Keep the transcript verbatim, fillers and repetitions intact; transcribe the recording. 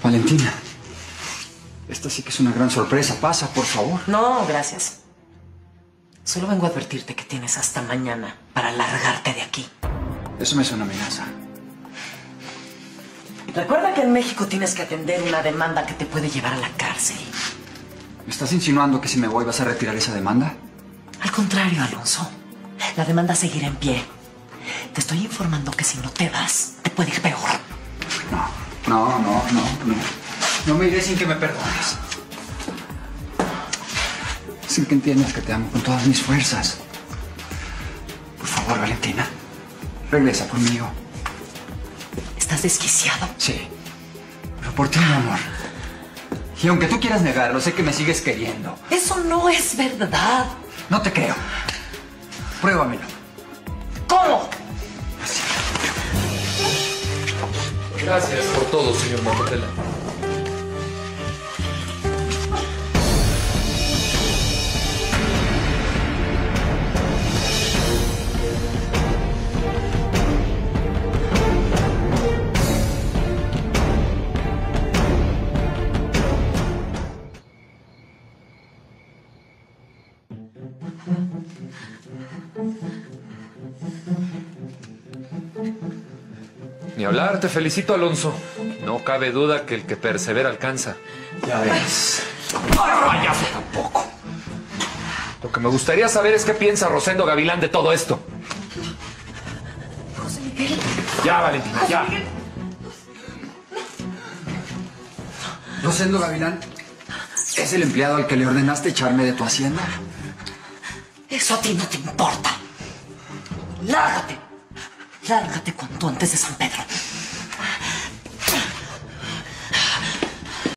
Valentina, esta sí que es una gran sorpresa. Pasa, por favor. No, gracias. Solo vengo a advertirte que tienes hasta mañana para largarte de aquí. Eso me suena amenaza. Recuerda que en México tienes que atender una demanda que te puede llevar a la cárcel. ¿Me estás insinuando que si me voy vas a retirar esa demanda? Al contrario, Alonso. La demanda seguirá en pie. Te estoy informando que si no te vas, te puede ir peor. No, no, no, no, no. No me iré sin que me perdones. Sin que entiendas que te amo con todas mis fuerzas. Por favor, Valentina, regresa conmigo. ¿Estás desquiciado? Sí, pero por ti, mi amor. Y aunque tú quieras negarlo, sé que me sigues queriendo. Eso no es verdad. No te creo. Pruébamelo. ¿Cómo? Así. Gracias por todo, señor Macotela. Ni hablar, te felicito, Alonso. No cabe duda que el que persevera alcanza. Ya ves. ¡Ay, ya tampoco! Lo que me gustaría saber es qué piensa Rosendo Gavilán de todo esto. José Miguel. Ya, Valentina, ya. Rosendo Gavilán es el empleado al que le ordenaste echarme de tu hacienda. Eso a ti no te importa. Lárgate. Lárgate cuanto antes de San Pedro.